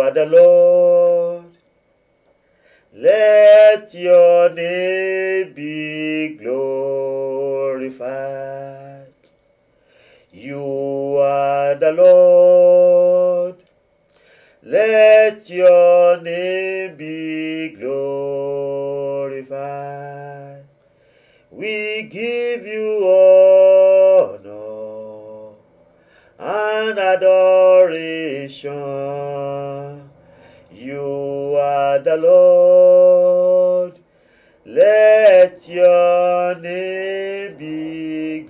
are the Lord. Let your name be glorified. You are the Lord. Let your name be glorified. We give you honor and adoration. You are the Lord. Let your name be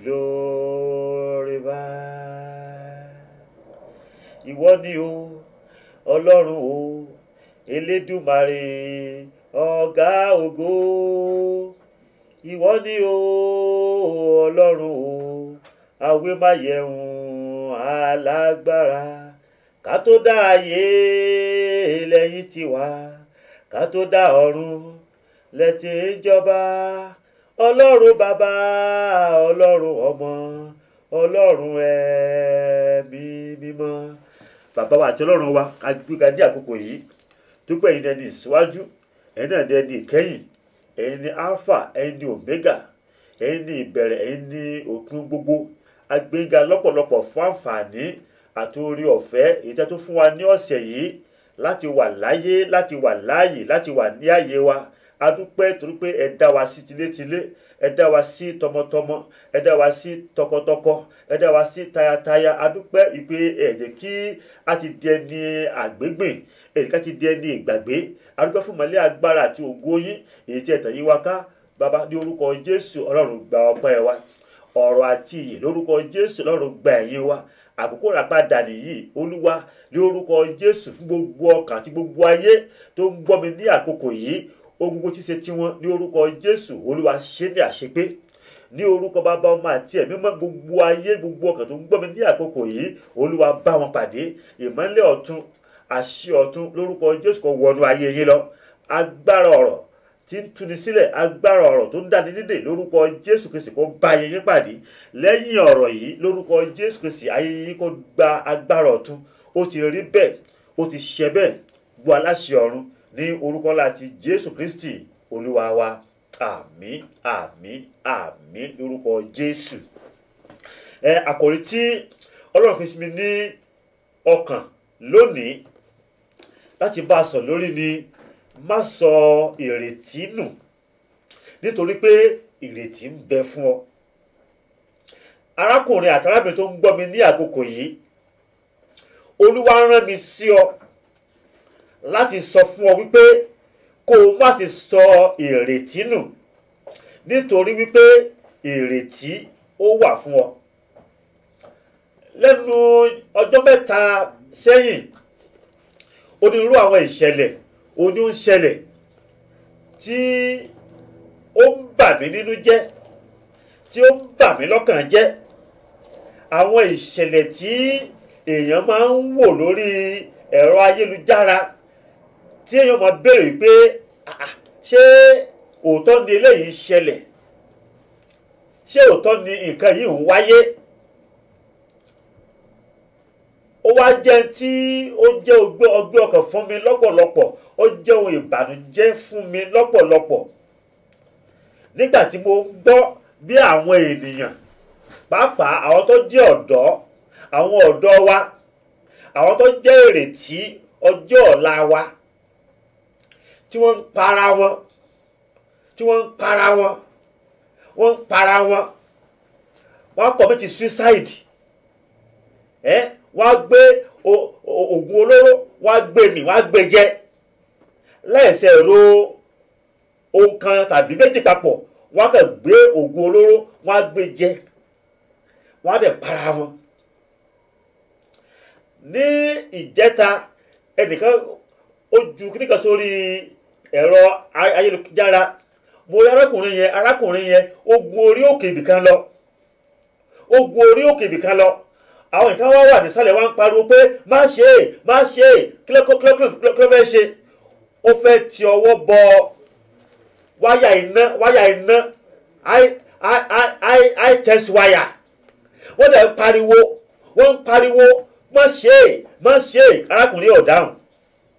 glorified. Ìwọ ni o, Ọlọ́run o, Elédùmarè, ọ̀gá ògo. Ìwọ ni o, Ọlọ́run o, awémáyẹ̀hún alágbára. Ká tó dá ayé lẹ́yìn tiwa, ká tó dá ọ̀run lẹ́tí ń jọba. Ọlọ́run bàbá, Ọlọ́run ọmọ, Ọlọ́run ẹ̀mí mímọ́. Bàbá wa àti Ọlọ́run wa ká gbéga ní àkókò yìí. Dúpẹ́ ẹ̀yin ẹni ìsíwájú, ẹ̀yin náà ẹni ìkẹyìn, ẹ̀yin ni alpha, ẹ̀yin ni omega, ẹ̀yin ni ìbẹ̀rẹ̀, ẹ̀yin ni òpin gbogbo. A gbéga lọ́pọ̀lọpọ̀ fún àǹfààní àti orí ọ̀fẹ́ èyí tẹ́ tó fún wa ní ọ̀sẹ̀ yìí láti wà láyé, láti wà láàyè, láti wà ní àyè wa. A dúpẹ́ torí pé ẹ dá wa sí tilétilé, ẹ dá wa sí tọmọtọmọ, ẹ dá wa sí tọkọtọkọ, ẹ dá wa sí tayataya. A dúpẹ́ ìpè ẹ jẹ́ kí a ti di ẹni àgbégbìn, ẹ jẹ́ ká ti di ẹni ìgbàgbé. A dúpẹ́ fún ìmọ́lẹ̀ agbára àti ògo yín èyí tí ẹ tàn yí wa ká. Bàbá ní orúkọ Jésù, Ọlọ́run gba ọpẹ́ wa. Ọ̀rọ̀ àti ìyè lórúkọ Jésù, Ọlọ́run gba ẹ̀yìn wa. Àkókò ràpadà nìyí, Olúwa ní orúkọ Jésù, fún gbogbo ọkàn àti gbogbo ayé tó ń gbọ́ mi ní àkókò yìí. Ohun gbogbo tí ṣe tiwọn ní orúkọ Jésù, Olúwa ṣe ní àṣepé. Ní orúkọ Bàbá, Ọmọ àti Ẹ̀mí Mímọ́, gbogbo ayé, gbogbo ọkàn tó ń gbọ́ mi ní àkókò yìí, Olúwa bá wọn pàdé. Ìmọ́lẹ̀ ọ̀tun, àṣẹ ọ̀tun lórúkọ Jésù kó wọnú ayé yín lọ. Agbára ọ̀rọ̀ tí ń tuni sílẹ̀, agbára ọ̀rọ̀ tó ń dáni nídè lórúkọ Jésù Kristi kó bá ayé yín pàdé. Lẹ́yìn ọ̀rọ̀ yìí lórúkọ Jésù Kristi, ayé yín kó gba agbára ọ̀tun. Ó ti rí bẹ́ẹ̀, ó ti ṣẹ bẹ́ẹ̀. Gbọ́ aláṣẹ ọ̀run ní orúkọ láti Jésù Kristi Olúwa wa. Àmín, àmín, àmín lórúkọ Jésù. Àkòrí tí Ọlọ́run fi sí mi ní ọkàn lónìí láti bá a sọ lórí ni má sọ ìrètí nù, nítorí pé ìrètí ń bẹ fún ọ. Arákùnrin àti arábìnrin tó ń gbọ́ mi ní àkókò yìí, Olúwa rán mi sí ọ láti sọ fún ọ wípé kó o má ṣe sọ ìrètí nù, nítorí wípé ìrètí ó wà fún ọ. Lẹ́nu ọjọ́ mẹ́ta sẹ́yìn, onírúurú àwọn ìṣẹ̀lẹ̀ òní ń ṣẹlẹ̀ tí ó ń bà mí nínú jẹ́, tí ó ń bà mí lọ́kàn jẹ́. Àwọn ìṣẹ̀lẹ̀ tí èèyàn máa ń wò lórí ẹ̀rọ ayélujára, tí èèyàn máa béèrè pé ṣé òótọ́ ni eléyìí ṣẹlẹ̀? Ṣé òótọ́ ni nǹkan yìí ń wáyé? Ó wá jẹ́ tí ó jẹ́ ọgbẹ́ ọkàn fún mi lọ́pọ̀lọpọ̀, ó jẹ́ ohun ìbànújẹ́ fún mi lọ́pọ̀lọpọ̀ nígbà tí mo gbọ́ bí àwọn ènìyàn, pàápàá àwọn tó jẹ́ ọ̀dọ́, àwọn ọ̀dọ́ wa, àwọn tó jẹ́ ìrètí ọjọ́ ọ̀la wa, tí wọ́n ń para wọn, tí wọ́n ń para wọn, wọ́n ń para wọn, wọ́n commit suicide. Wọ́n á gbé oògùn olóró, wọ́n á gbé mì, wọ́n á gbé jẹ láìṣe ro ohun kan tàbí méjì papọ̀. Wọ́n á kàn gbé oògùn olóró, wọ́n á gbé jẹ, wọ́n á dẹ̀ para wọn. Ní ìjẹta, ẹnìkan ó ju kíníkan sórí ẹ̀rọ ayélujára. Mo rí arákùnrin yẹn ó gun orí òkè ibìkan lọ, ó gun orí òkè ibìkan lọ. Àwọn nǹkan wá wà nísàlẹ̀, wá ń pariwo pé má ṣe é, má ṣe é, kí ló fẹ́ ṣe? Ó fẹ́ ti ọwọ́ bọ wáyà iná high tension wire. Wọ́n dẹ̀ ń pariwo, má ṣe é, má ṣe é. Arákùnrin ò dáhùn.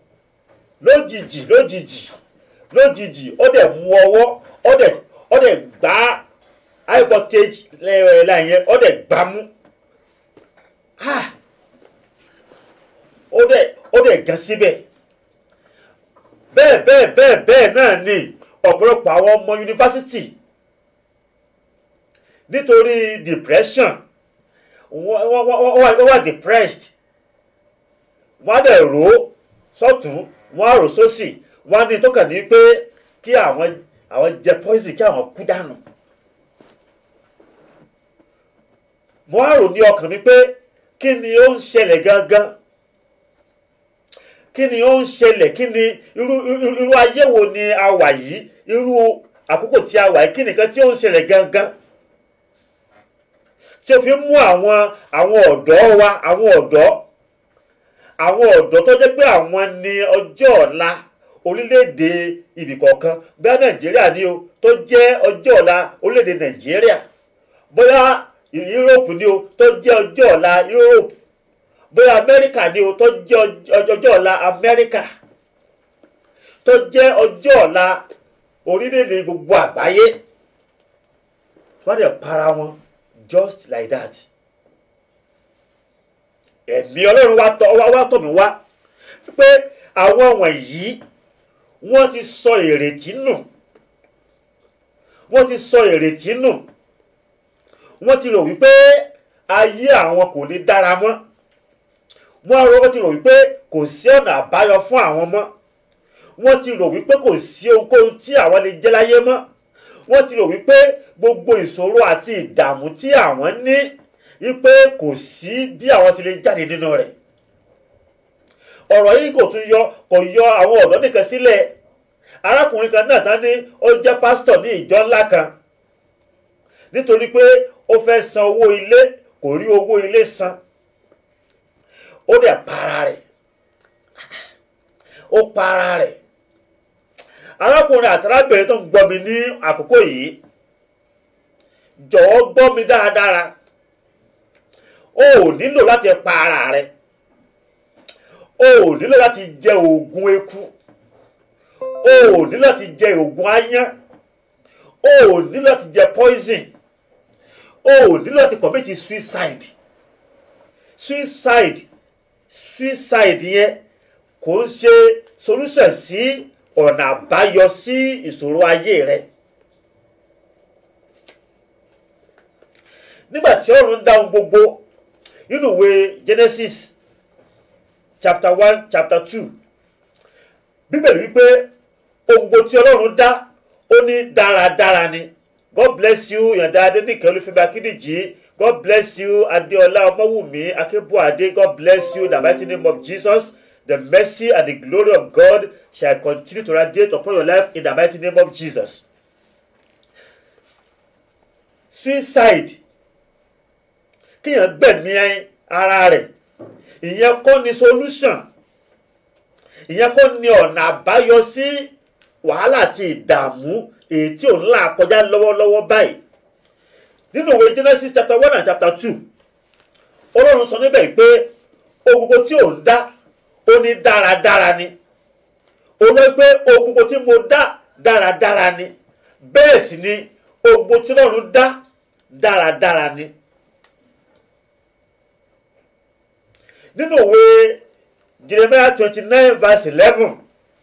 lójijì ó dẹ̀ mú ọwọ́ ó dẹ̀ gbá high voltage line yẹn ó dẹ̀ gbá mú ó dẹ̀ gan síbẹ̀. bẹ́ẹ̀ náà ni ọ̀pọ̀lọpọ̀ àwọn ọmọ yunifásitì nítorí depression wọ́n wà depressed wọ́n á dẹ̀ rò sọ́tún wọ́n á rò sósì wọ́n á ní tó kàn ní pé kí àwọn jẹ poison kí àwọn kú dànù. wọ́n á rò ní ọkàn mi pé kí ni ó ń ṣẹlẹ̀ gangan, kí ni ó ń ṣẹlẹ̀, kí ni irú ayé wo ni a wà yìí, irú àkókò tí a wà yìí, kí nìkan tí ó ń ṣẹlẹ̀ gangan tí ó fi mú àwọn ọ̀dọ́ wa, àwọn ọ̀dọ́ tó jẹ́ pé àwọn ni ọjọ́ ọ̀la orílẹ̀-èdè ibìkọ̀ọ̀kan bóyá Nàìjíríà ni o tó jẹ́ ọjọ́ ọ̀la orílẹ̀-èdè Nàìjíríà, bóyá Europe ni o tó jẹ́ ọjọ́ ọ̀la Europe, bóyá Amẹ́ríkà ni o tó jẹ́ ọjọ́ ọ̀la Amẹ́ríkà, tó jẹ́ ọjọ́ ọ̀la orílẹ̀-èdè gbogbo àgbáyé. Wọ́n dẹ̀ para wọn just like that. Ẹ̀mí Ọlọ́run wá tọ̀ mí wá pé àwọn wọ̀nyí wọ́n ti sọ ìrètí nù, wọ́n ti rò wípé ayé àwọn kò ní dára mọ́, wọ́n ti rò wípé kò sí ọ̀nà àbáyọ fún àwọn mọ́, wọ́n ti rò wípé kò sí ohunkóhun tí àwọn lè jẹ́ láyé mọ́, wọ́n ti rò wípé gbogbo ìṣòro àti ìdààmú tí àwọn ní wípé kò sí bí àwọn sì lè jáde nínú rẹ̀. Ọ̀rọ̀ yìí kò yọ àwọn ọ̀dọ́ nìkan sílẹ̀. Arákùnrin kan náà tán ní ó jẹ́ pásítọ̀ ní ìjọ ńlá kan, nítorí pé ó fẹ́ san owó ilé, kò rí owó ilé san, ó dẹ̀ para rẹ̀. Arákùnrin àti arábìnrin tó ń gbọ́ mi ní àkókò yìí, jọ̀wọ́ gbọ́ mi dáradára. O ò nílò láti pa ara rẹ̀, o ò nílò láti jẹ oògùn eku, o ò nílò láti jẹ oògùn aáyán, o ò nílò láti jẹ poison, o ò nílò láti commit suicide. Suicide yẹn kò ń ṣe solution sí ọ̀nà àbáyọ sí ìṣòro ayé rẹ̀. Nígbà tí Ọlọ́run dá ohun gbogbo nínú ìwé Genesis chapter 1 chapter 2, Bíbélì wípé ohun gbogbo tí Ọlọ́run dá ó ní dáradára ni. God bless you Yọ̀ǹda Adéníkẹ́ Olúfẹ́mi Akíndìjí. God bless you Adéọlá Ọmọwùmí Akínbọ́adé. God bless you in the mighty name of Jesus. The mercy and the glory of God shall continue to radiate upon your life in the mighty name of Jesus. Suicide, kíyàn gbẹ̀mí ara rẹ̀, ìyẹn kọ́ ni solution, ìyẹn kọ́ ni ọ̀nà àbáyọ sí wàhálà àti ìdààmú èyí tí ò ń là kọjá lọ́wọ́lọ́wọ́ báyìí. Nínú ìwé Genesis chapter 1 and chapter 2, Ọlọ́run sọ níbẹ̀ pé ohun gbogbo tí ò ń dá ó ní dáradára ni. Ó lọ pé ohun gbogbo tí mo dá dáradára ni, bẹ́ẹ̀ sì ni ohun gbogbo tí Ọlọ́run dá dáradára ni. Nínú ìwé Jeremiah 29 verse 11,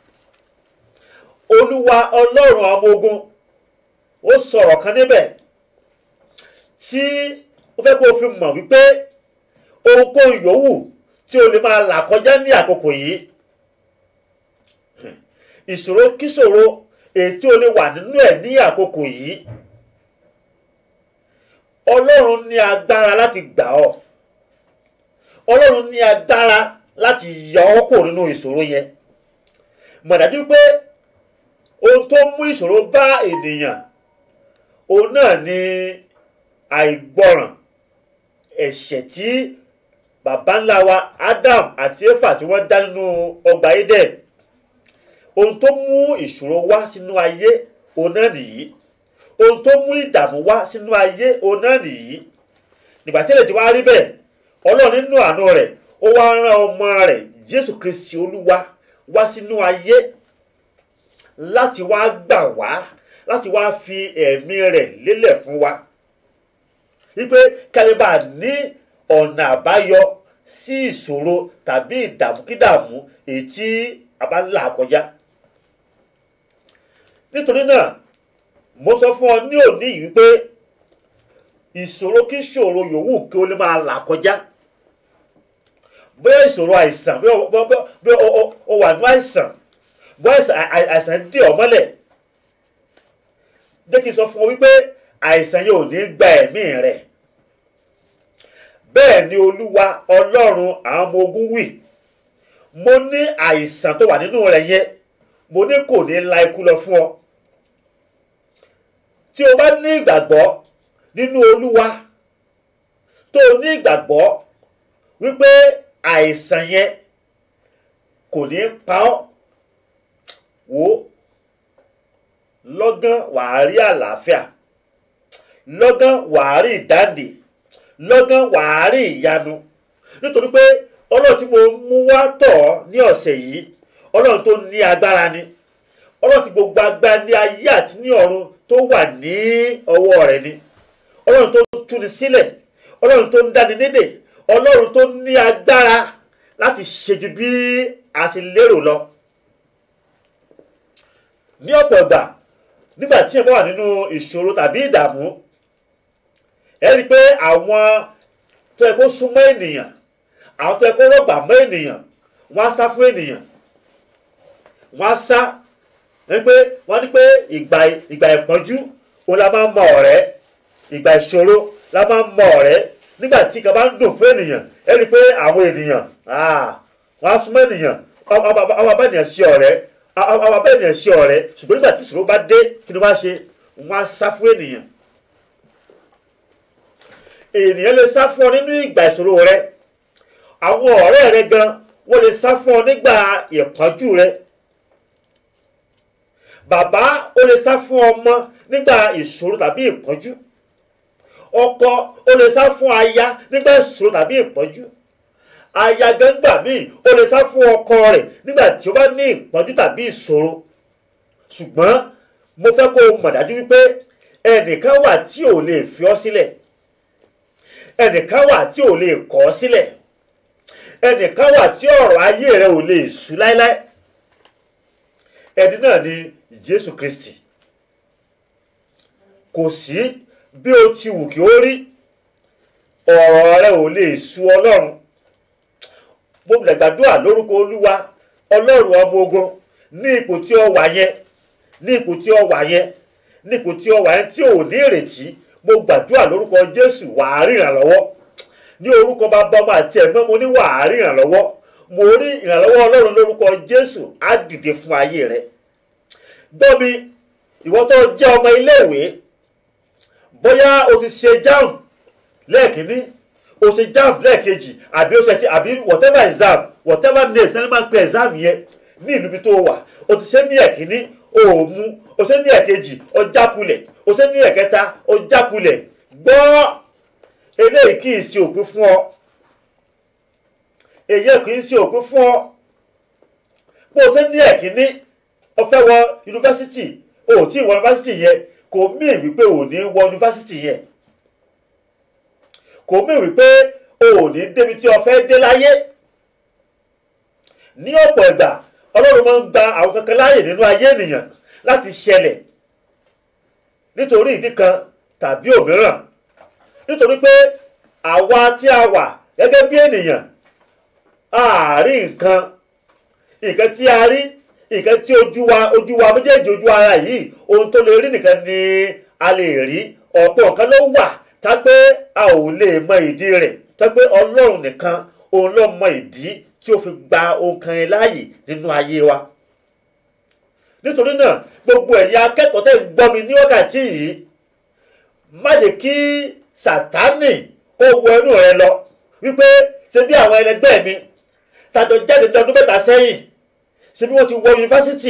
Olúwa Ọlọ́run àwọn ọmọ ogun ó sọ̀rọ̀ kan níbẹ̀ tí ó fẹ́ kó o fi mọ̀ wípé ohunkóhun yòówù tí o lè máa là kọjá ní àkókò yìí, ìṣòro kíṣòro èyí tí o lè wà nínú ẹ̀ ní àkókò yìí, Ọlọ́run ní agbára láti gbà ọ́, Ọlọ́run ní agbára láti yọ ọ́ kúrò nínú ìṣòro yẹn. Mọ̀ dájú pé ohun tó mú ìṣòro bá ènìyàn òun náà ni àìgbọràn, ẹ̀ṣẹ̀ tí bàbá ńlá wa Adam àti Éfà tí wọ́n dá nínú ọgbà Édẹ́nì. Ohun tó mú ìṣòro wá sínú ayé òun náà nìyí, ohun tó mú ìdààmú wá sínú ayé òun náà nìyí. Nígbà tí ilẹ̀ ti wá rí bẹ́ẹ̀, Ọlọ́run nínú àánú rẹ̀ ó wá rán ọmọ rẹ̀ Jésù Kristi Olúwa, wá sínú ayé láti wá gbà wá, láti wá fi ẹ̀mí rẹ̀ lélẹ̀ fún wa wípé kálíbà ní ọ̀nà àbáyọ sí ìṣòro tàbí ìdààmúkídààmú èyí tí a bá ń là kọjá. Nítorí náà mo sọ fún ọ ní òní yìí wípé ìṣòro kí ìṣòro yòówù kí o lè máa là kọjá, bóyá ìṣòro àìsàn, bí o wà ní àìsàn, bóyá àìsàn dè ọ́ mọ́lẹ̀, jẹ́ kí n sọ fún ọ wípé àìsàn yóò ní gba ẹ̀mí rẹ̀. Bẹ́ẹ̀ ni Olúwa Ọlọ́run àwọn ọmọ ogun wí, mo ní àìsàn tó wà nínú rẹ̀ yẹn, mo ní kò ní la ikú lọ fún ọ. Tí o bá ní ìgbàgbọ́ nínú Olúwa, tó o ní ìgbàgbọ́ wípé àìsàn yẹn kò ní pa ọ́, wò ó, lọ́gán wàá rí àlàáfíà, lọ́gán wàá rí ìdáǹdè, lọ́gán wàá rí ìyanu. Nítorí pé Ọlọ́run tí mo mú wá tọ̀ ọ́ ní ọ̀sẹ̀ yìí, Ọlọ́run tó ní agbára ni, Ọlọ́run tí gbogbo agbára ní ayé àti ní ọ̀run tó wà ní ọwọ́ rẹ̀ ni, Ọlọ́run tó ń túni sílẹ̀, Ọlọ́run tó ń dáni nídè, Ọlọ́run tó ní agbára láti ṣe ju bí a ṣe lérò lọ. Ní ọ̀pọ̀ ìgbà nígbà tí ẹ bá wà nínú ìṣòro tàbí ìdààmú, ẹ rí i pé àwọn tó yẹ kó súnmọ́ ènìyàn, àwọn tó yẹ kó rọ̀gbà mọ́ ènìyàn, wọ́n á sá fún ènìyàn, wọ́n á sá. Wọ́n ní pé ìgbà ìpọ́njú òun la máa ń mọ ọ̀rẹ́, ìgbà ìṣòro la máa ń mọ ọ̀rẹ́. Nígbà tí nǹkan bá ń dùn fún ènìyàn, ẹ rí i pé àwọn ènìyàn wọ́n á súnmọ́ ènìyàn, àwọn abá ènìyàn sí ọ̀rẹ́, àwọn abá ènìyàn sí ọ̀rẹ́. Ṣùgbọ́n nígbà tí ìṣòro bá dé, kí ni wọ́n á ṣe? Wọ́n á sá fún ènìyàn. Ènìyàn lè sá fún ọ nínú ìgbà ìṣòro rẹ, àwọn ọ̀rẹ́ rẹ gan wọ́n lè sá fún ọ nígbà ìpọ́njú rẹ. Bàbá ó lè sá fún ọmọ nígbà ìṣòro tàbí ìpọ́njú. Ọkọ ó lè sá fún aya nígbà ìṣòro tàbí ìpọ́njú. Aya gbẹ́ngbà míì ó lè sá fún ọkọ rẹ̀ nígbà tí ó bá ní ìpọ́njú tàbí ìṣòro. Ṣùgbọ́n mo fẹ́ kó o mọ̀ dájú wípé ẹnìkan wà tí ò lè fi ọ́ sílẹ̀, ẹnìkan wà tí ò lè kọ̀ ọ́ sílẹ̀, ẹnìkan wà tí ọ̀rọ̀ ayé rẹ ò lè sú láéláé. Ẹni náà ni Jésù Kristi. Kò sí bí o ti wù kí ó rí, ọ̀rọ̀ rẹ ò lè sú Ọlọ́run. Mo lè gbàdúrà lórúkọ Olúwa Ọlọ́run ọmọ ogun, ní ipò tí ó wà yẹn, ní ipò tí ó wà yẹn, ní ipò tí ó wà yẹn tí ò ní ìrètí, mo gbàdúrà lórúkọ Jésù wàá rí ìrànlọ́wọ́. Ní orúkọ Bàbá, Ọmọ àti Ẹ̀mí Mímọ́, mo ní wàá rí ìrànlọ́wọ́. Mo rí ìrànlọ́wọ́ Ọlọ́run lórúkọ Jésù á dìde fún ayé rẹ. Gbọ́ mi, ìwọ tó jẹ́ ọmọ iléèwé, bóyá o ti ṣe JAMB lẹ́ẹ̀kínní, o ṣe JAMB lẹ́ẹ̀kejì, àbí o ṣe àbí whatever exam, whatever name tẹ́lẹ̀ máa ń pe exam yẹn ní ìlú bí tó wà, o ti ṣe ní ẹ̀kínní, o ò mú, o ṣe ní ẹ̀kejì, o jákulẹ̀, o ṣe ní ẹ̀kẹta, o jákulẹ̀. Gbọ́, eléyìí kì í ṣe òpin fún ọ, èyí kì í ṣe òpin fún ọ. Bó o ṣe ní ẹ̀kínní, o fẹ́ wọ yunifásitì, o ò tí ì wọ yunifásitì yẹn, kò mí wípé o ò ní wọ yunifásitì yẹn, kò mí wípé o ò ní débi tí o fẹ́ dé láyé. Ní ọ̀pọ̀ ìgbà Ọlọ́run máa ń gba àwọn kankan láàyè nínú ayé ènìyàn láti ṣẹlẹ̀ nítorí ìdí kan tàbí òmíràn. Nítorí pé àwa tí a wà gẹ́gẹ́ bí ènìyàn, a rí nǹkan tí a rí, nǹkan tí ojú wa méjèèjì, ojú ara yìí, ohun tó lè rí nìkan ni a lè rí. Ọ̀pọ̀ nǹkan ló wà tá pé a ò lè mọ ìdí rẹ̀, tá pé Ọlọ́run nìkan òun ló mọ ìdí tí ó fi gba ohun kan yẹn láàyè nínú ayé wa. Nítorí náà gbogbo ẹ̀yin akẹ́kọ̀ọ́ tẹ́ ń gbọ́ mi ní wákàtí yìí, má jẹ́ kí Sátánì kó wọ inú rẹ lọ wípé ṣe bí àwọn ẹlẹgbẹ́ mi tàjọ jáde ní ọdún mẹ́ta sẹ́yìn, ṣe bí wọ́n ti wọ yunifásitì,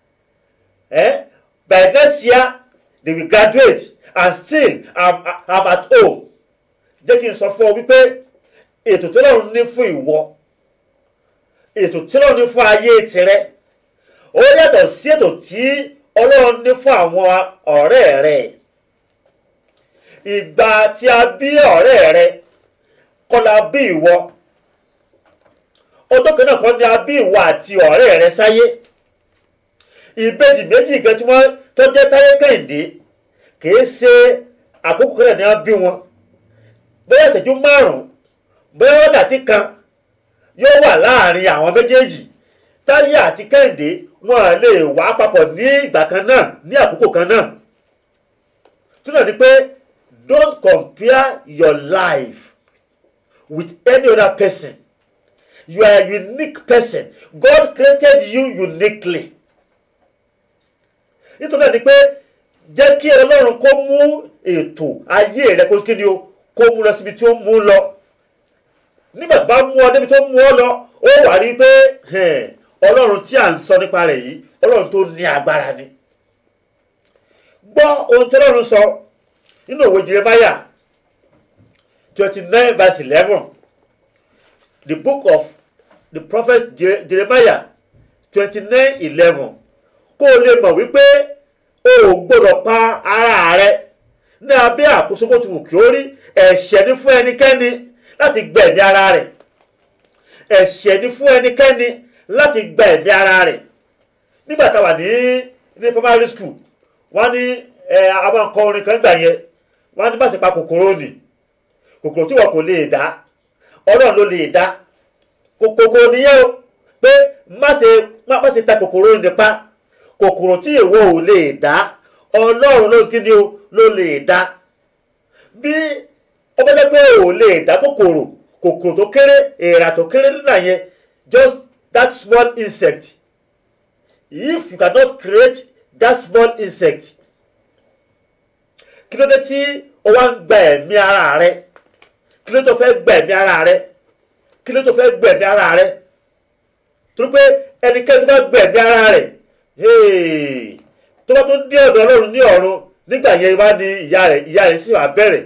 by next year they will graduate and still I'm at home. Jẹ́ kí n sọ fún ọ wípé ètò tó lọ́run ní fún ìwọ ètò tí Ọlọ́run ní fún ayé tirẹ̀ ó yàtọ̀ sí ètò tí Ọlọ́run ní fún àwọn ọ̀rẹ́ rẹ̀. Ìgbà tí a bí ọ̀rẹ́ rẹ̀ kọ́ la bí ìwọ, ọjọ́ kan náà kọ́ ni a bí ìwọ àti ọ̀rẹ́ rẹ̀ sáyé. Ìbejì méjì kan tí wọ́n tó jẹ́ Táyé Kẹ́hìndé kìí ṣe àkókò kan náà ni wọ́n bí wọn. Bóyá ìṣẹ́jú márùn-ún bóyá wákàtí kan yóò wà láàrin àwọn méjèèjì. Táyé àti Kẹ́hìndé wọn lè wà papọ̀ ní ìgbà kan náà ní àkókò kan náà. Túnà ni pé don't compare your life with any other person. You are a unique person. God created you uniquely. Nítorí náà ni pé jẹ́ kí Ọlọ́run kó mú ètò ayé rẹ kó kí ni o kó mú lọ síbi tí ó mú lọ. Nígbà tó bá mú ọ débi tó mú ọ lọ ó wà rí pé Ọlọ́run tí à ń sọ nípa rẹ̀ yìí Ọlọ́run tó ní agbára ni. Gbọ́ ohun tí Ọlọ́run sọ nínú ìwé Jeremiah 29 verse 11. The book of the prophet Jeremiah 29:11. Kó o lè mọ̀ wípé o ò gbọ́dọ̀ pa ara rẹ ní abẹ́ àkóso bó ti wù kí ó rí. Ẹ̀ṣẹ̀ ni fún ẹnikẹ́ni láti gba ẹ̀mí ara rẹ̀. Ẹ̀ṣẹ̀ ni fún ẹnikẹ́ni láti gba ẹ̀mí ara rẹ̀. Nígbà tá a wà ní primary school wọ́n ní àwọn nǹkan orin kan gbà yẹn wọ́n ní má ṣe pa kòkòrò nì. Kòkòrò tí wọn kò lè dá Ọlọ́run ló lè dá. Kòkòrò nìyẹn o pé má ṣe ta kòkòrò nípa. Kòkòrò tí ìwọ ò lè dá Ọlọ́run ló kí ni o ló lè dá. Bí ó bá jẹ́ pé ò lè dá kòkòrò tó kéré èèrà tó kéré nínú yẹn just that small insect. If you cannot create that small insect, kí ló dé tí o wá ń gba ẹ̀mí ara rẹ? Kí ló tó fẹ́ gba ẹ̀mí ara rẹ? Kí ló tó fẹ́ gba ẹ̀mí ara rẹ? Torí pé ẹnikẹ́ni tó bá gba ẹ̀mí ara rẹ̀ tó bá tó dé ọ̀dọ̀ Ọlọ́run ní ọ̀run nígbà yẹn wá ní ìyà rẹ̀ sì wá bẹ̀rẹ̀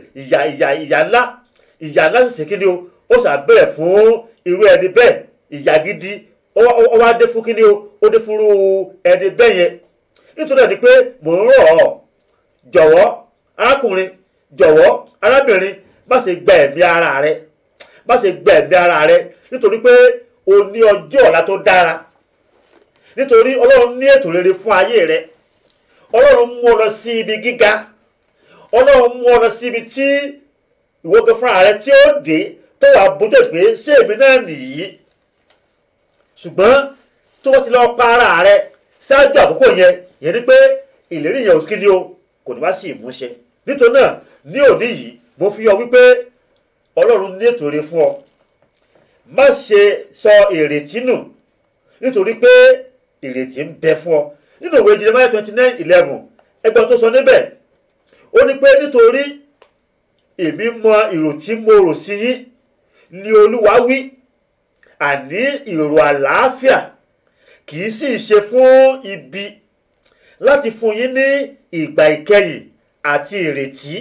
ìyà ńlá sì kí ni o ó sì bẹ̀rẹ̀ fún irú ẹni bẹ́ẹ̀. Ìyà gidi ó wá dé fún kí ni o ó dé fún irú ẹni bẹ́ẹ̀ yẹn. Nítorí ẹni pé mò ń rọ̀ ọ́ jọ̀wọ́ arákùnrin jọ̀wọ́ arábìnrin má ṣe gba ẹ̀mí ara rẹ. Má ṣe gba ẹ̀mí ara rẹ nítorí pé o ní ọjọ́ ọ̀la tó dára. Nítorí Ọlọ́run ní ètò rere fún ayé rẹ. Ọlọ́run mú ọ lọ sí ibi gíga. Ọlọ́run mú ọ lọ sí ibi tí ìwọ́gbẹ́ fúnra rẹ tí ó dé tó wà bójú pé ṣé èmi náà nìyí. Ṣùgbọ́n tó wọ́n ti lọ pa ara rẹ ṣáájú àkókò yẹn ni pé ìlérí yẹn ò sí ní o kò ní wá sí ìmúṣẹ. Nítorí náà ní òní yìí mo fi hàn wípé Ọlọ́run ní ètò rere fún ọ. Má ṣe sọ ìrètí nù nítorí pé ìrètí ń bẹ fún ọ. Nínú ìwé Jeremiah 29:11 ẹgbẹ́ tó sọ níbẹ̀ ó ní pé nítorí èmi mọ ìrò tí mo rò sí yín ni Olúwa wí, àní ìrò àlàáfíà kì í sì ṣe fún ibi, láti fún yín ní ìgbà ìkẹyìn àti ìrètí.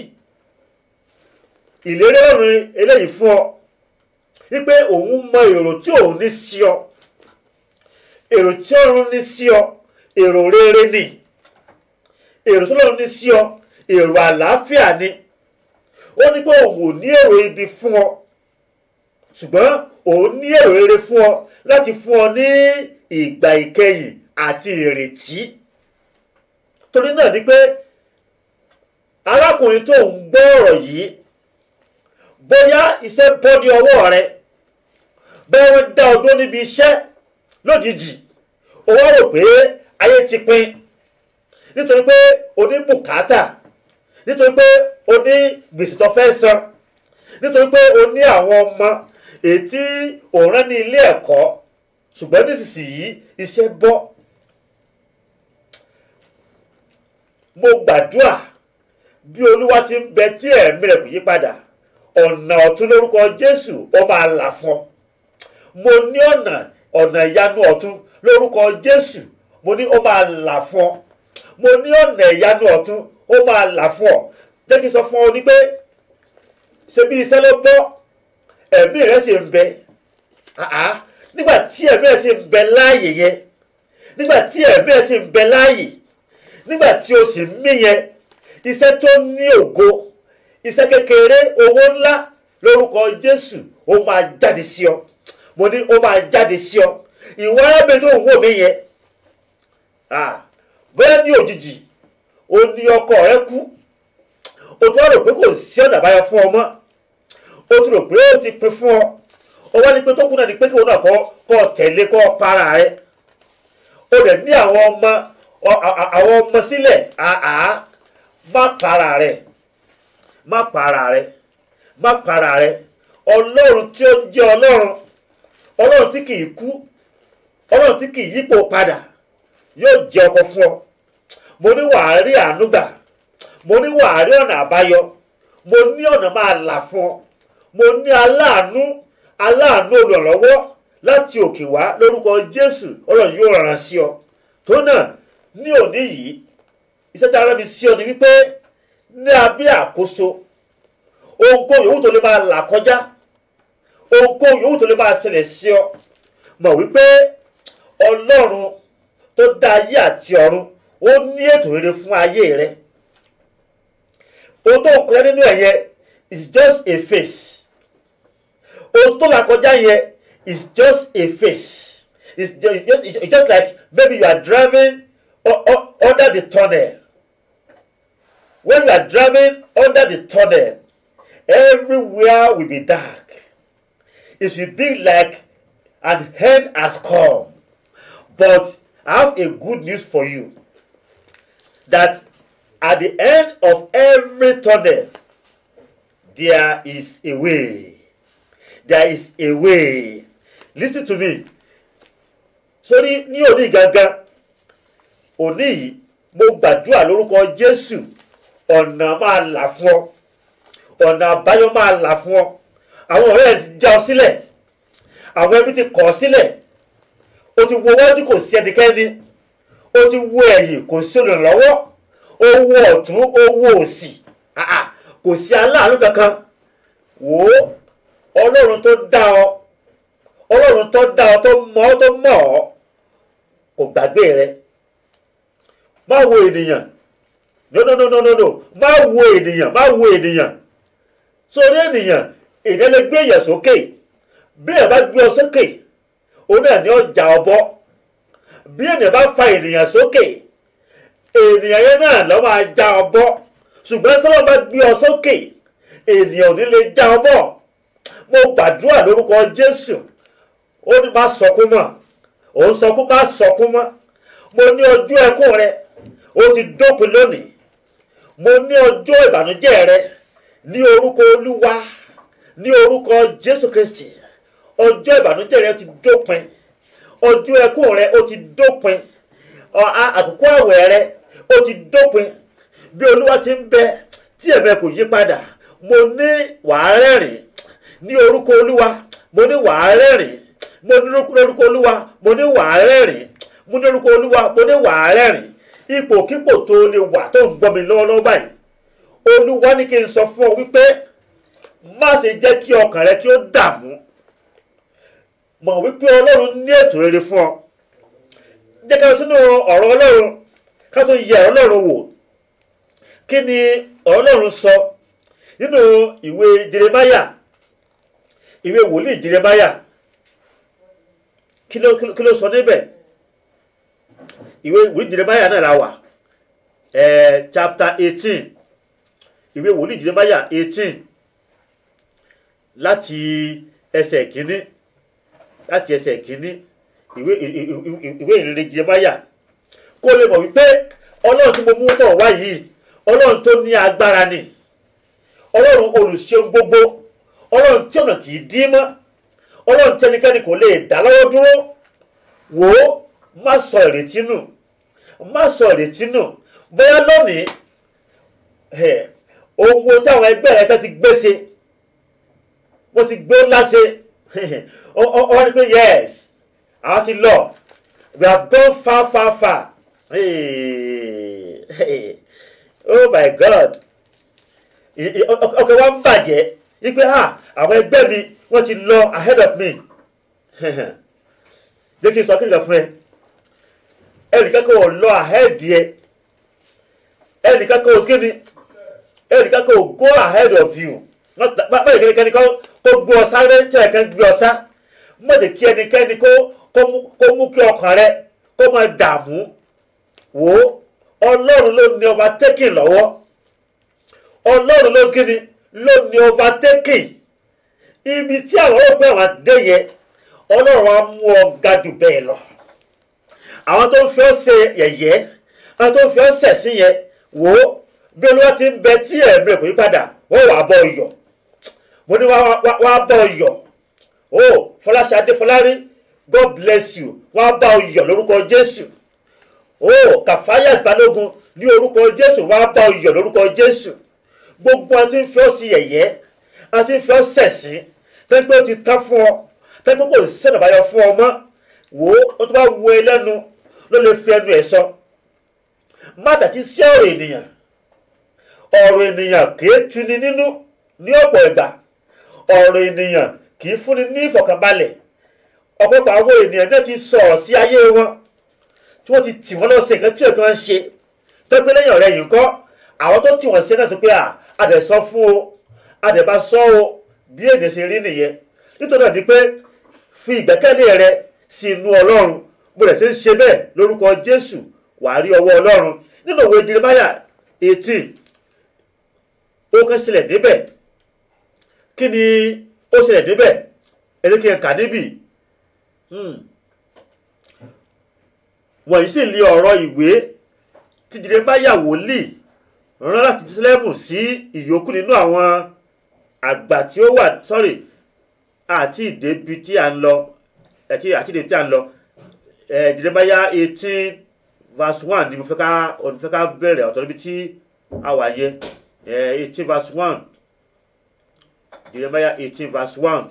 Ìlérí Ọlọ́run eléyìí fún ọ wípé òun mọ èrò tí òun ní sí ọ. Èrò tí Ọlọ́run ní sí ọ èrò rere ni. Èrò tí Ọlọ́run ní sí ọ èrò àlàáfíà ni. Ó ní pé òun ò ní èrò ibi fún ọ ṣùgbọ́n òun ní èrò rere fún ọ láti fún ọ ní ìgbà ìkẹyìn àti ìrètí. Torí náà ni pé arákùnrin tó ń gbọ́ ọ̀rọ̀ yìí bóyá iṣẹ́ bọ́ ní ọwọ́ rẹ bẹ́ẹ̀ wọ́n dá ọdún níbi iṣẹ́ lójijì ó wá rò pé ayé ti pin nítorí pé o ní bùkátà, nítorí pé o ní gbèsè tó fẹ́ san, nítorí pé o ní àwọn ọmọ ètí òun rán ní ilé ẹ̀kọ́ ṣùgbọ́n nísinsìnyí iṣẹ́ bọ́. Mo gbàdúrà bí Olúwa ti ń bẹ tí ẹ̀mí rẹ̀ kò yí padà, ọ̀nà ọ̀tun lórúkọ Jésù ó máa là fún ọ. Mo ní ọ̀nà ìyanu ọ̀tun lórúkọ Jésù, mo ní ó máa là fún ọ. Mo ní ọ̀nà ìyanu ọ̀tun ó máa là fún ọ. Jẹ́ kí n sọ fún ọ ní pé ṣe bí iṣẹ́ ló bọ́ ẹ̀mí rẹ̀ sì ń bẹ. nígbà tí ẹ̀mí ẹ̀ sì ń bẹ láàyè yẹn, nígbà tí ẹ̀mí ẹ̀ sì ń bẹ láàyè, nígbà tí o sì ń mí yẹn, iṣẹ́ tó ní ògo, iṣẹ́ kékeré owó ńlá lórúkọ Jésù ó máa jáde sí ọ. Mo ní ó máa jáde sí ọ. Ìwọ arábìnrin tó ń wò mí yẹn, bóyá ní òjijì ó ní ọkọ rẹ kú, o tún wá rò pé kò sí ọ̀nà àbáyọ fún ọ mọ́, o tún rò pé ó ti pin fún ọ, ó wá ní pé tó kù náà ni pé kí òun náà kọ́ tẹ̀lé kọ́ para rẹ. O rẹ̀ ní àwọn ọmọ sílẹ̀, má para rẹ, má para rẹ, má para rẹ. Ọlọ́run tí ó jẹ́ Ọlọ́run tí kì í kú, Ọlọ́run tí kì í yípo padà yóò jẹ́ ọkọ fún ọ. Mo ní wàá rí àánú gbà, mo ní wàá rí ọ̀nà àbáyọ, mo ní ọ̀nà máa là fún ọ, mo ní aláàánú olùrànlọ́wọ́ láti òkè wá lórúkọ Jésù. Ọlọ́run yóò ràn sí ọ. Tó náà ní òní yìí, iṣẹ́ tí a rán mi sí ọ ni wípé ní abẹ́ àkóso ohunkóhun yòówù tó lè máa là kọjá, ohunkóhun yòówù tó lè máa ṣẹlẹ̀ sí ọ, mọ̀ wípé Ọlọ́run tó dá ayé àti ọ̀run ó ní ètò rere fún ayé rẹ. Ohun tó ń kọjá nínú ẹ̀ yẹn is just a phase. Ohun tó là kọjá yẹn is just a phase. It's just like maybe you are driving under the tunnel. When you are driving under the tunnel, everywhere will be dark. It will be like an end has come. But I have a good news for you, that at the end of every tunnel, there is a way. There is a way. Listen to me. Sorry, ní òní gangan, òní yìí, mo gbàdúrà lórúkọ Jésù, ọ̀nà máa là fún ọ, ọ̀nà àbáyọ máa là fún ọ. Àwọn ọ̀rẹ́ ti já ọ sílẹ̀, àwọn ẹbí ti kọ̀ ọ́ sílẹ̀, o ti wo wájú kò sí ẹnikẹ́ni, o ti wo ẹ̀yìn kò sí olùrànlọ́wọ́, o wo ọ̀tún o wo òsì, kò sí aláàánú kankan. Wò ó, Ọlọ́run tó dá ọ, Ọlọ́run tó dá ọ, tó mọ̀ ọ́ kò gbàgbé rẹ. Má wo ènìyàn, no, má wo ènìyàn. Sórí ènìyàn lè gbé èèyàn sókè, bí ẹ̀ bá gbé ọ sókè, òun náà ni ó já ọ bọ́. Bí ènìyàn bá fa ènìyàn sókè, ènìyàn yẹn náà ló máa já ọ bọ́. Ṣùgbọ́n tí wọ́n bá gbé ọ sókè, ènìyàn ò ní lè já ọ bọ́. Mo gbàdúrà lórúkọ Jésù, ó ní má sọkún mọ́, òun sọkún má sọkún mọ́. Mo ní ọjọ́ ẹkún rẹ ó ti dópin lónìí. Mo ní ọjọ́ ìbànújẹ́ rẹ ní orúkọ Olúwa, ní orúkọ Jésù Kristi. Ọjọ́ ìbànújẹ́ rẹ ti dópin, ọjọ́ ẹkún rẹ ó ti dópin, àkókò àwẹ̀ rẹ ó ti dópin. Bí Olúwa ti ń bẹ tí ẹ̀mí kò yí padà, mo ní wàá rẹ́rìn ní orúkọ Olúwa, mo ní wàá rẹ́rìn, mo ní orúkọ Olúwa, mo ní wàá rẹ́rìn, mo ní orúkọ Olúwa, mo ní wàá rẹ́rìn. Ipòkípò tó lè wà tó ń gbọ́ mi lọ́wọ́lọ́wọ́ báyìí, Olúwa ní kí n sọ fún ọ wípé má ṣe jẹ́ kí ọkàn rẹ kí ó dààmú. Mọ̀ wípé Ọlọ́run ní ètò rere fún ọ. Jẹ́ ká lọ sínú ọ̀rọ̀ Ọlọ́run ká tó yẹ Ọlọ́run wò. Kí ni Ọlọ́run sọ nínú ìwé Jeremáyà, ìwé wòlíì Jeremáyà? Kí ló sọ níbẹ̀? Ìwé wòlíì Jeremáyà náà la wà, chapter 18, ìwé wòlíì Jeremáyà 18 láti ẹsẹ̀ kìíní, ìwé ìrere Jeremáyà, kó lè mọ̀ wípé Ọlọ́run tí mo mú tọ̀ wá yìí, Ọlọ́run tó ní agbára ni, Ọlọ́run olùṣeun gbogbo, Ọlọ́run tí ọ̀nà kì í dí mọ́, Ọlọ́run tí ẹnikẹ́ni kò lè dá lọ́wọ́ dúró. Wò ó, má sọ ìrètí nù, má sọ ìrètí nù. Bóyá lónìí ohun tí àwọn ẹgbẹ́ rẹ ti gbé ṣe, wọ́n ti gbé ńlá ṣe, wọ́n ní pé yes, àwọn ti lọ, we have gone far. Oh my God, ọkọ̀ wa ń bàjẹ́ wípé àwọn ẹgbẹ́ mi wọ́n ti lọ ahead of me. jẹ́ kí n sọ kí nìkan fún ẹ ẹnìkan kò lọ ahead yẹ ẹnìkan kò kí ni ẹnìkan kò go ahead of you báyìí kẹ́nikẹ́ni kó gbé ọ sáré tí ẹ̀kan gbé ọ sá mọ̀jẹ̀ kí ẹnikẹ́ni kó mú kí ọkàn rẹ kó máa dààmú wò ó ọlọ́run ló ní overtaking lọ́wọ́ ọlọ́run ló kí ni ló ní overtaking ibi tí àwọn ó gbé àwọn dé yẹn ọlọ́run á mú ọ ga jù bẹ́ẹ̀ lọ àwọn tó ń fi ọ́ ṣe yẹ̀yẹ́ àwọn tó ń fi ọ́ ṣẹ̀ sí yẹn wò ó bí olúwa ti ń bẹ tí ẹ̀mí kò yí padà wọ́n wàá bọ́ iyọ̀ mo ní wàá bọ́ iyọ̀ o Fọláṣadé Fọlárí God bless you wàá bá iyọ̀ lórúkọ Jésù o Kàfáyà Balógun ní orúkọ Jésù wàá bá iyọ̀ lórúkọ Jésù gbogbo àti ń fi ọ́ sí yẹ̀yẹ́ àti ń fi ọ́ ṣẹ̀ sí tẹ́gbẹ́ ó ti tán fún ọ tẹ́gbẹ́ kò sẹ́nà báyọ̀ fún ọ mọ́ wò ó tó bá wo ẹ lẹ́nu ló lè fi ẹnu ẹ̀ sọ má tàtí sí ọ̀rọ̀ ènìyàn kìí tuni nínú ní ọ̀pọ̀ ìgbà ọ̀rọ̀ ènìyàn kìí fúnni ní ìfọ̀kànbalẹ̀ ọ̀pọ̀pọ̀ àwọn ènìyàn náà ti sọ̀rọ̀ sí ayé wọn tí wọ́n ti tì wọ́n lọ sí nǹkan tí òkè wọn ṣe tó pé lẹ́yìn ọ̀rẹ́ yìí kọ́ àwọn tó tì wọ́n sí náà sọ pé àdẹ̀ sọ fún o àdẹ̀ bá sọ o bí èdè ṣe rí nìyẹn nítorí náà ni pé fi ìgbẹ́kẹ̀lé rẹ sí inú Ọlọ́run bó rẹ̀ ṣe ń ṣe bẹ́ẹ̀ lórúkọ Jésù wàá rí ọwọ́ Ọlọ́run nínú òwe Jeremáyà 18 ó kàn ṣẹlẹ̀ níbẹ̀ kí ni ó ṣẹlẹ̀ níbẹ̀ ẹni kí n kà níbì wọ̀nyí sì lé ọ̀rọ̀ ìwé tí Jeremáyà wòlíì rán láti Jerúsálẹ́mù sí ìyókù nínú àwọn àgbà tí ó wà àti ìdébi tí a ń lọ àti ìdébi tí a ń lọ Jeremáyà 18 verse 1 ni mo fẹ́ ká bẹ̀rẹ̀ ọ̀tọ̀ níbi tí a wà yẹ 18 verse 1 Jeremiah 18 verse 1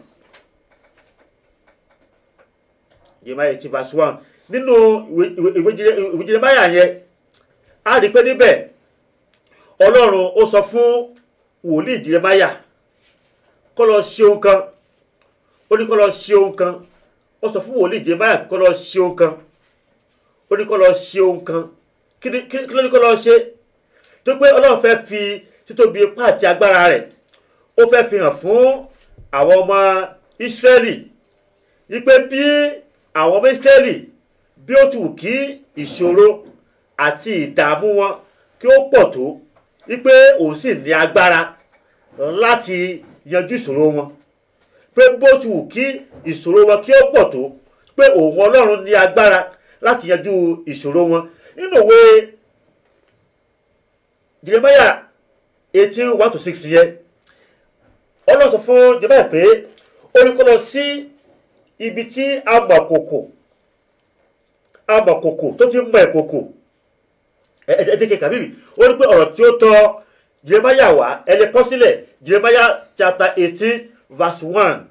Jeremiah 18 verse 1 nínú ìwé Jeremiah yẹn a rí pé níbẹ̀ Ọlọ́run ó sọ fún wòlíì Jeremiah kó lọ ṣe ohun kan ó ní kó lọ ṣe ohun kan ó sọ fún wòlíì Jeremiah kó lọ ṣe ohun kan ó ní kó lọ ṣe ohun kan kí ló ní kó lọ ṣe tó pé Ọlọ́run fẹ́ fi títóbi ipá àti agbára rẹ̀ ó fẹ́ fi hàn fún àwọn ọmọ Ísírẹ́lì wípé bí àwọn ọmọ Ísírẹ́lì bí ó ti wù kí ìṣòro àti ìdààmú wọn kí ó pọ̀ tó wípé òun sì ní agbára láti yanjú ìṣòro wọn pé bó ti wù kí ìṣòro wọn kí ó pọ̀ tó pé òun Ọlọ́run ní agbára láti yanjú ìṣòro wọn nínú òwe Jeremiah 18 1-6 yẹn Ọlọ́run sọ fún Jeremiah pé ó ní kó lọ sí ibi tí amọ̀kòkò tó ti mọ ìkòkò ẹ̀ẹ́dẹ́gbẹ̀ kàbíbì ó ní pé ọ̀rọ̀ tí ó tọ́ Jeremiah wá ẹlẹ́kọ́ sílẹ̀ Jeremiah chapter 18 verse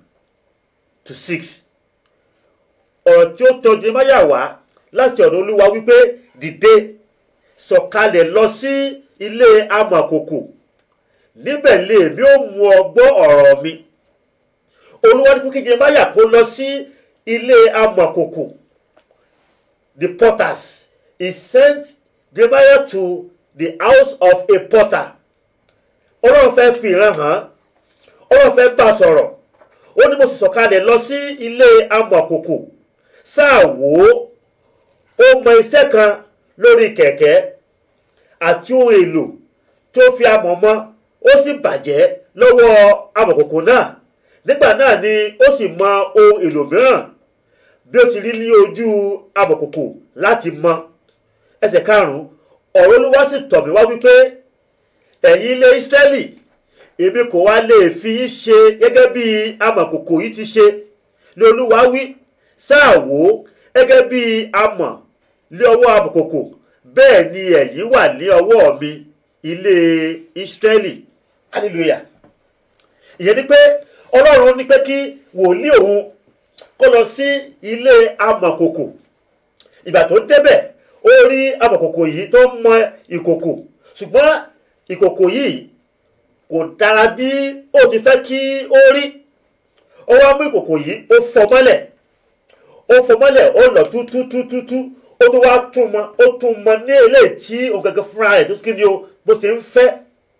1-6 ọ̀rọ̀ tí ó tọ́ Jeremiah wá láti ọ̀dọ̀ Olúwa wípé dìde sọ̀kalẹ̀ lọ sí ilé amọ̀kòkò níbẹ̀ lèmi ó mú ọ gbọ́ ọ̀rọ̀ mi Olúwa ní kí Jeremiah kó lọ sí ilé amọ̀kòkò the potters he sent Jeremiah to the house of a potter Ọlọ́run fẹ́ fi ìran hàn Ọlọ́run fẹ́ bá sọ̀rọ̀ ó ní mo sì sọ̀kalẹ̀ lọ sí ilé amọ̀kòkò sáà wò ó mọ iṣẹ́ kan lórí kẹ̀kẹ́ àti ohun èlò tó fi amọ̀ mọ́ ó sì bàjẹ́ lọ́wọ́ amọ̀kòkò náà nígbà náà ni ó sì mọ ohun èlò mìíràn bí ó ti rí ní ojú amọ̀kòkò láti mọ ẹsẹ̀ 5 ọ̀rọ̀ Olúwa sì tọ̀ mí wá wípé ẹ̀yin ilé Ísírẹ́lì èmi kò wá lè fi yín ṣe gẹ́gẹ́ bí amọ̀kòkò yìí ti ṣe ní Olúwa wí sáà wò ó gẹ́gẹ́ bí amọ̀ lé ọwọ́ amọ̀kòkò bẹ́ẹ̀ ni ẹ̀yin wà ní ọwọ́ mi ilé Ísírẹ́lì hallelujah ìyẹn ni pé Ọlọ́run ní pé kí wòlíì òun kó lọ sí ilé amọ̀kòkò ìgbà tó débẹ̀ ó rí amọ̀kòkò yìí tó mọ ìkòkò ṣùgbọ́n ìkòkò yìí kò dára bí ó ti fẹ́ kí ó rí ó wá mú ìkòkò yìí ó fọ́ mọ́lẹ̀ ó fọmọ́lẹ̀ ó lọ tútútútútú ó tó wá tún mọ ní eléyìí tí òun gẹ́gẹ́ fúnra rẹ̀ tó sì kí ni o bó ṣe ń fẹ́.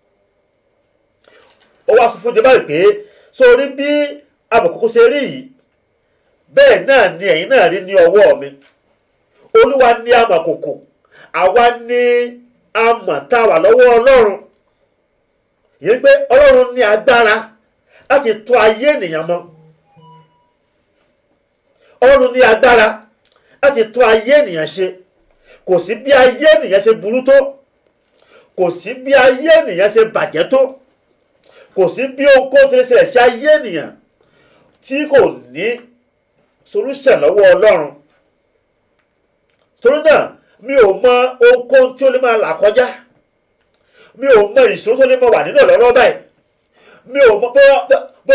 ó wá sọ fún jẹ báyìí pé sórí bí amọ̀kòkò ṣe rí yìí bẹ́ẹ̀ náà ni ẹ̀yin náà rí ní ọwọ́ mi. Olúwa ní amọ̀kòkò, àwa ní amọ̀ tá a wà lọ́wọ́ Ọlọ́run. Ìyẹn pé Ọlọ́run ní agbára láti tún ayé ènìyàn mọ́. Ọlọ́run ní agbára láti tún ayé ènìyàn ṣe. Kò sí bí ayé ènìyàn ṣe burú tó, kò sí bí ayé ènìyàn ṣe bàjẹ́ tó, kò sí bí ohunkóhun tó lè ṣẹlẹ̀ sí ayé ènìyàn tí kò ní solution lọ́wọ́ Ọlọ́run. Torí náà mi ò mọ ohunkóhun tí ó lè máa là kọjá, mi ò mọ ìṣòro tó lè máa wà nínú ọ̀rọ̀ báyìí, mi ò mọ pé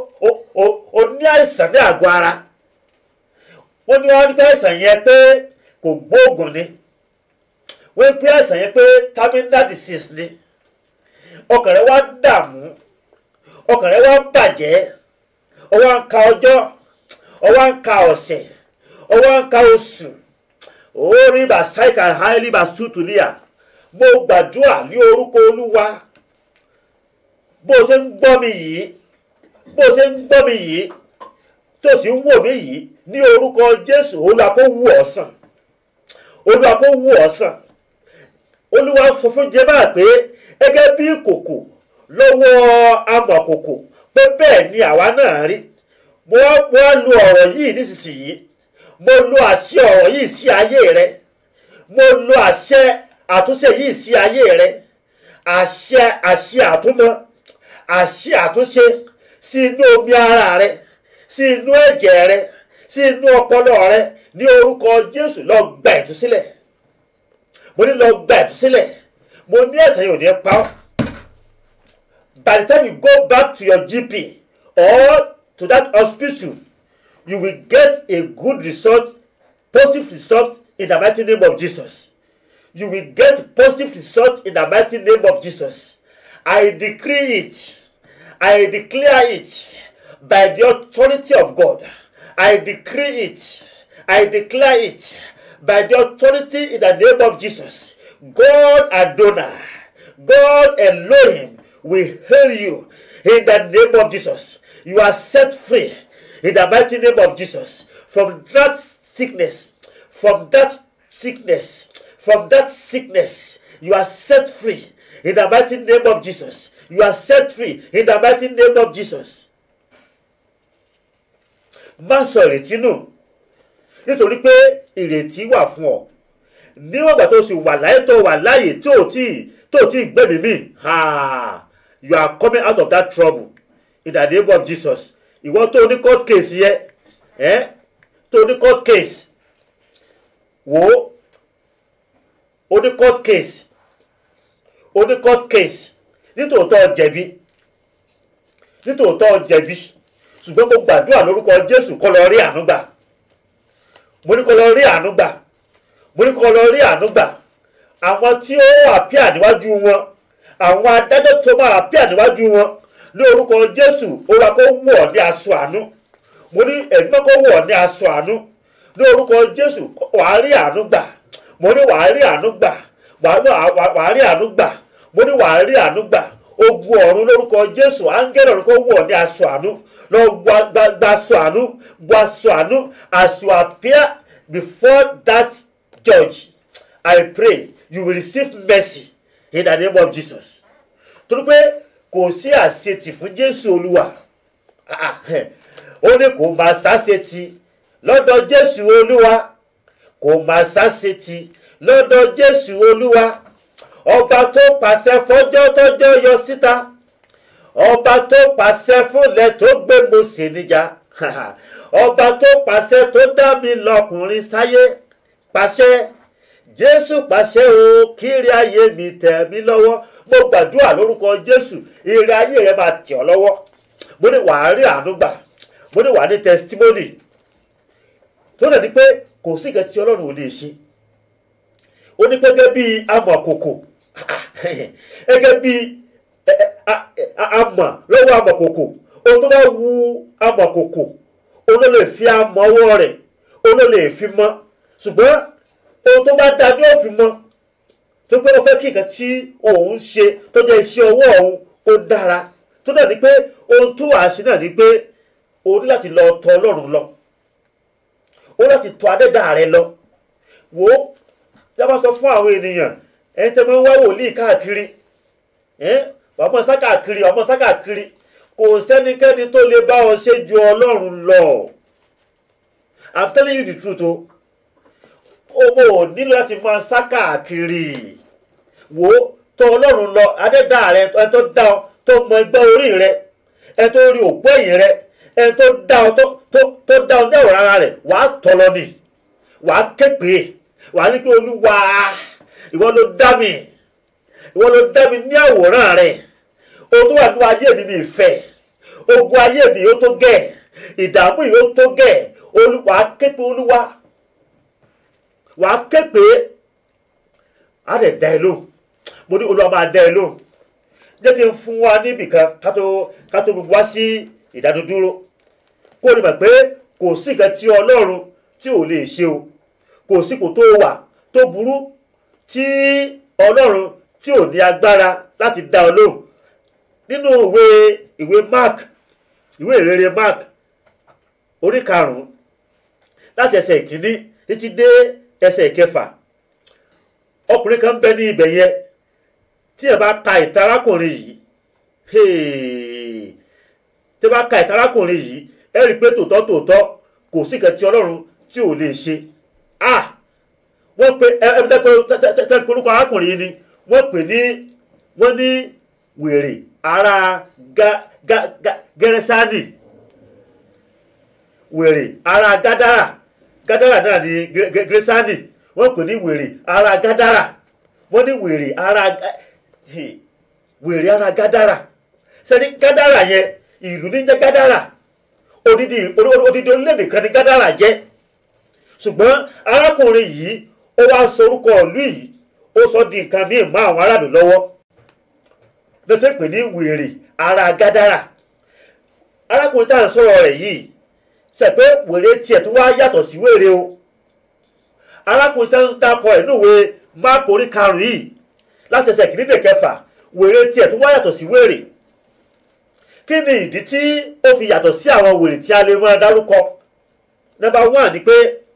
o ní àìsàn ní àgọ́ ara. Wọ́n ní wọ́n ní pé àìsàn yẹn pé kò gbóògùn ni, wọ́n ní pé àìsàn yẹn pé terminal disease ni. Ọkàn rẹ wá dààmú, ọkàn rẹ wá bàjẹ́, ó wá ń ka ọjọ́, ó wá ń ka ọ̀sẹ̀, ó wá ń ka oṣù. Orí bàṣáìkà haili bàṣútùlíà, mo gbàdúrà ní orúkọ Olúwa bó ṣe ń gbọ́ mi yìí, bó ṣe ń gbọ́ mi yìí tó sì ń wò mí yìí, ní orúkọ Jésù Olúwa kó wù ọ́ sàn, Olúwa kó wù ọ́ sàn. Olúwa sọ fún Jemáà pé gẹ́gẹ́ bí ìkòkò lọ́wọ́ amọ̀kòkò pé bẹ́ẹ̀ ni àwa náà rí. Mo wá lu ọ̀rọ̀ yìí nísinsìnyí, mo lo àṣẹ ọ̀rọ̀ yìí sí ayé rẹ, mo lo àṣẹ àtúnṣe yìí sí ayé rẹ, àṣẹ àtúmọ̀, àṣẹ àtúnṣe sí inú omi ara rẹ, sí inú ẹ̀jẹ̀ rẹ, sí inú ọpọlọ rẹ, ní orúkọ Jésù. Lọ gba ìtúsílẹ̀, mo ní lọ gba ìtúsílẹ̀, mo ní ẹ̀sẹ̀ yóò ní pa ọ́. By the time you go back to your GP or to that hospital, you will get a good result, positive result in the mighty name of Jesus. You will get positive result in the mighty name of Jesus. I decree it, I declare it by the authority of God. I decree it, I declare it by the authority in the name of Jesus. God Adonai, God Elohim will heal you in the name of Jesus. You are set free in the mighty name of Jesus from that sickness, from that sickness, from that sickness. You are set free in the mighty name of Jesus. You are set free in the mighty name of Jesus. Má sọ ìrètí nù, nítorí pé ìrètí wà fún ọ. Níwọ̀n ìgbà tó sì wà láyé tó wà láyé tó tí gbẹ̀mí mi, you are coming out of that trouble in the name of Jesus. Ìwọ tó ní court case yẹ, tó ní court case, wo ó ní court case, ó ní court case, nítòótọ́ jẹ̀bi, nítòótọ́ jẹ̀bi, ṣùgbọ́n mo gbàdúrà lórúkọ Jésù kó lọ rí àánú gbà. Mo ní kó lọ rí àánú gbà, mo ní kó lọ rí àánú gbà. Àwọn tí ó àpíà níwájú wọn, àwọn adájọ́ tó máa àpíà níwájú wọn, ní orúkọ Jésù Olúwa kó wọ̀ ní aṣọ àánú. Mo ní ẹ̀mí kó wọ̀ ní aṣọ àánú. Ní orúkọ Jésù wàá rí àánú gbà. Mo ní wàá rí àánú gbà, wàá rí àánú gbà. Mo ní wàá rí àánú gbà. Ogun ọ̀run lórúkọ Jésù, áńgẹ́lì ọ̀run kó wọ̀ ní aṣọ àánú. Lọ gba aṣọ àánú, gba aṣọ àánú. As you appear before that judge, I pray you will receive mercy in the name of Jesus. Torí pé kò sí àṣetì fún Jésù Olúwa. Ó ní kò máa ṣàṣetì lọ́dọ̀ Jésù Olúwa, kò máa ṣàṣetì lọ́dọ̀ Jésù Olúwa. Ọba tó pàṣẹ fọjọ́ tọ́jọ́ yọ síta, ọba tó pàṣẹ fúnlẹ̀ tó gbé Mósè níjà, ọba tó pàṣẹ tó dá mi lọ́kùnrin sáyé, pàṣẹ Jésù pàṣẹ o, kiri ayé mi tẹ̀ mí lọ́wọ́. Mo gbàdúrà lórúkọ Jésù, ire ayé rẹ máa tẹ̀ ọ́ lọ́wọ́. Mo ní wàá rí àánú gbà, mo ní wàá ní testimony tó dẹ̀ ní pé kò sí nǹkan tí Ọlọ́run ò lè ṣe. Ó ní pé gẹ́gẹ́ bí amọ̀ àkókò, gẹ́gẹ́ bí amọ̀ lọ́wọ́ amọ̀ àkókò, ohun tó bá wu amọ̀ àkókò, òun ló lè fi amọ̀ ọwọ́ rẹ̀, ó ló lè fi mọ́ ṣùgbọ́n ohun tó bá dá ní ó fi mọ́ tó pé ó fẹ́ kí nǹkan tí òun ṣe tó jẹ́ iṣẹ́ ọwọ́ òun kó dára tó náà ni pé ohun tó wàá ṣe náà ni pé o ní láti lọ tọ̀ Ọlọ́run lọ o láti tọ̀ adẹ́dá rẹ lọ wò ó yàrá sọ fún àwọn ènìyàn ẹni tẹ́ mọ́ ń wá wòlíì káàkiri ọmọ sákàkiri ọmọ sákàkiri kò sẹ́nikẹ́ni tó lè bá ọ ṣe ju Ọlọ́run lọ. I'm telling you the truth o ò nílò láti máa sákàkiri wò ó tọ̀ Ọlọ́run lọ adẹ́dá rẹ ẹ tó dá ọ tó mọ ẹgbẹ́ orí rẹ ẹ tó rí òpó ẹ̀yìn rẹ ẹ tó dá ọ tó dá ọ dẹ́wọ̀ rárá rẹ wàá tọ̀ lọ ni wàá képe wàá ní pé Olúwa ìwọ ló dá mi ìwọ ló dá mi ní àwòrán rẹ ohun tó wà ní ayé mi ní ìfẹ́ ogun ayé mi ó tó gẹ̀ ìdààmú yìí ó tó gẹ̀ wàá képe Olúwa wàá képe á dẹ̀ dá ẹ lóhùn mo ní Olúwa máa dá ẹ lóhùn jẹ́ kí n fún wa níbìkan ká tó gbogbo wá sí ìdádúró kó lè mọ̀ pé kò sí nǹkan tí Ọlọ́run tí ò lè ṣe o kò sí kò tó wà tó burú tí Ọlọ́run tí ò ní agbára láti dá ọ lóhùn nínú ìwé Mark ìwé ìrere Mark orí 5 láti ẹsẹ̀ ìkíní títí dé ẹsẹ̀ ìkẹfà ọkùnrin kan bẹ ní ibẹ̀ yẹn tí ẹ bá ka ìtàn arákùnrin yìí tí ẹ bá ka ìtàn arákùnrin yìí ẹ rí i pé tòótọ́ kò sí nǹkan tí Ọlọ́run tí ò lè ṣe wọ́n pe tẹ́ orúkọ arákùnrin yìí ni wọ́n ní wèrè ará Gẹ́rẹ́sánì wèrè ará Gádárà náà ní Gẹ́rẹ́sánì wọ́n pè ní wèrè ará Gádárà wọ́n ní wèrè ará Gádárà sẹ́ni Gádárà yẹn ìlú ní jẹ́ Gádárà odidi orílẹ̀-èdè kan ní Gádárà jẹ́ ṣùgbọ́n arákùnrin yìí ó wá sọ orúkọ ìlú yìí ó sọ di nǹkan míì mọ́ àwọn aráàlú lọ́wọ́ lọ́sẹ̀ pè ní wèrè ará Gádárà arákùnrin tá à ń sọ̀rọ̀ rẹ̀ yìí ṣe pé wèrè tiẹ̀ tó wá yàtọ̀ sí wèrè o arákùnrin tá ń dákọ̀ ẹ̀ níwèé Máàkù orí 5 yìí láti ẹsẹ̀ kìíní dé kẹfà wèrè tiẹ̀ tó wá yàtọ̀ sí wèrè kí ni ìdí tí ó fi yàtọ̀ sí àwọn wèrè tí a lè máa dárúkọ number 1 ni pé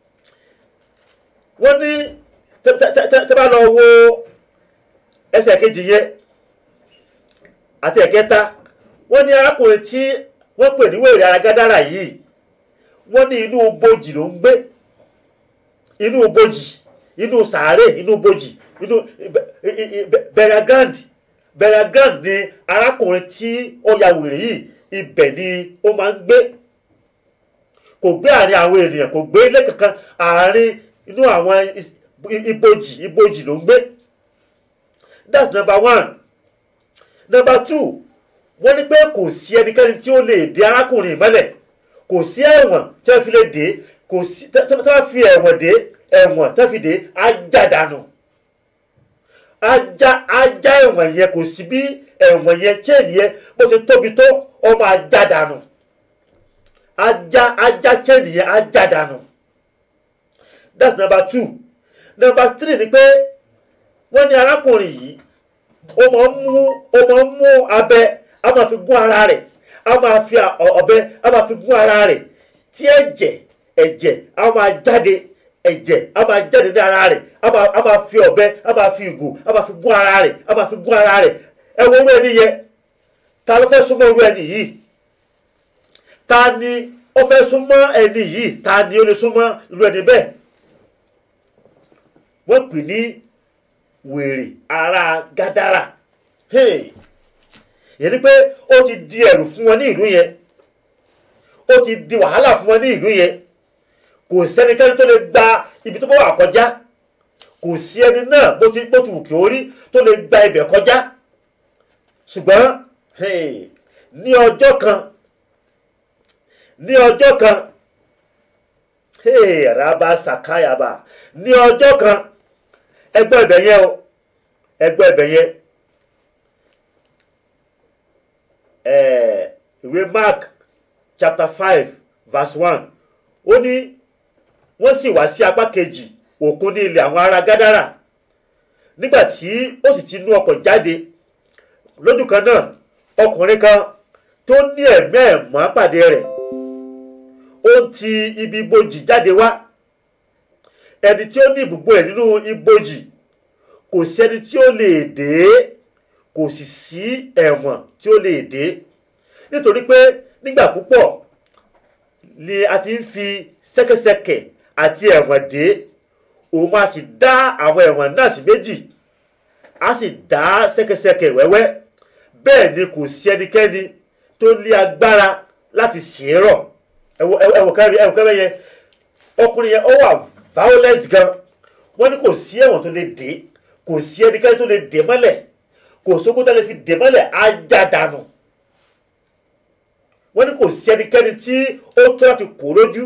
wọ́n ní tẹ́ bá lọ wo ẹsẹ̀ kejì yẹn àti ẹ̀kẹta wọ́n ní arákùnrin tí wọ́n pè ní wèrè ará Gádárà yìí wọ́n ní inú bojì ló ń gbé inú bojì inú sàárè inú bojì inú burial ground ni arákùnrin tí ó ya wèrè yìí ibẹ̀ ni ó máa ń gbé kò gbé àárín àwọn ènìyàn kò gbé ilé kankan àárín inú àwọn ibojì ló ń gbé that's number 1. number 2 wọ́n ní pé kò sí ẹnikẹ́ni tí ó lè dè arákùnrin mọ́lẹ̀ kò sí ẹ̀wọ̀n tí wọ́n fi lè dè kò sí tí wọ́n fi ẹ̀wọ̀n dè ẹ̀wọ̀n tí wọ́n fi dè ajá dànù ajá ẹ̀wọ̀n yẹn kò sí bí ẹ̀wọ̀n yẹn chain yẹn bó ṣe tóbi tó ọmọ ajá dànù ajá chain yẹn ajá dànù that's number 2. number 3 ni pé wọ́n ní arákùnrin yìí ó máa ń mú abẹ a máa fi gún ara rẹ̀ a máa fi ọ̀bẹ a máa fi gún ara rẹ̀ tí ẹ̀jẹ̀ a máa jáde ẹ̀jẹ̀ a máa jáde ní ara rẹ̀ a máa fi ọ̀bẹ a máa fi ìgò a máa fi gún ara rẹ̀ a máa fi gún ara rẹ̀ ẹ wo orú ẹni yẹn ta ló fẹ́ súnmọ́ orú ẹni yìí ta ni ó fẹ́ súnmọ́ ẹni yìí ta ni ó lè súnmọ́ irú ẹni bẹ́ẹ̀ wọ́n pè ní wèrè ará Gádárà yẹn ni pé ó ti di ẹ̀rù fún wọn ní ìlú yẹn ó ti di wàhálà fún wọn ní ìlú yẹn kò sẹ́nikẹ́ni tó lè gba ibi tó bá wà kọjá kò sí ẹni náà bó ti wù kí ó rí tó lè gba ibẹ̀ kọjá ṣùgbọ́n ní ọjọ́ kan rábà sàkáyàbà ní ọjọ́ kan ẹgbẹ́ ibẹ̀ yẹn o ẹgbẹ́ ibẹ̀ yẹn ìwé Mark chapter 5 verse 1 ó ní wọ́n sì wá sí apá kejì òkun ní ilẹ̀ àwọn ará Gádárà. Nígbà tí ó sì ti inú ọkọ̀ jáde, lójú kan náà ọkùnrin kan tó ní ẹ̀mí ẹ̀mọ́ pàdé rẹ̀. Ó ń ti ibi ibojì jáde wá. Ẹni tí ó ní ibùgbé ẹ̀ nínú ibojì, kò sí ẹni tí ó lè dé, kò sì sí ẹ̀wọ̀n tí ó lè dé. Nítorí pé nígbà púpọ̀ ni a ti ń fi ṣẹ́kẹ́ṣẹkẹ̀ àti ẹ̀wọ̀n dé. Òun a sì dá àwọn ẹ̀wọ̀n náà sí méjì, a sì dá ṣẹ́kẹ́ṣẹkẹ̀ wẹ́wẹ́. Bẹ́ẹ̀ ni kò sí ẹnikẹ́ni tó ní agbára láti ṣe é rọ̀. ẹ̀wọ̀n kẹ́rẹ́ yẹn, ọkùnrin yẹn ó wà violent gan. Wọ́n ní kò sí ẹ̀wọ̀n tó lè dé, kò sí ẹnikẹ́ni tó lè dè mọ́lẹ̀, kò sókó tó lè fi dè mọ́lẹ̀ á já dànù. Wọ́n ní kò sí ẹnikẹ́ni tí ó tó láti kó lójú.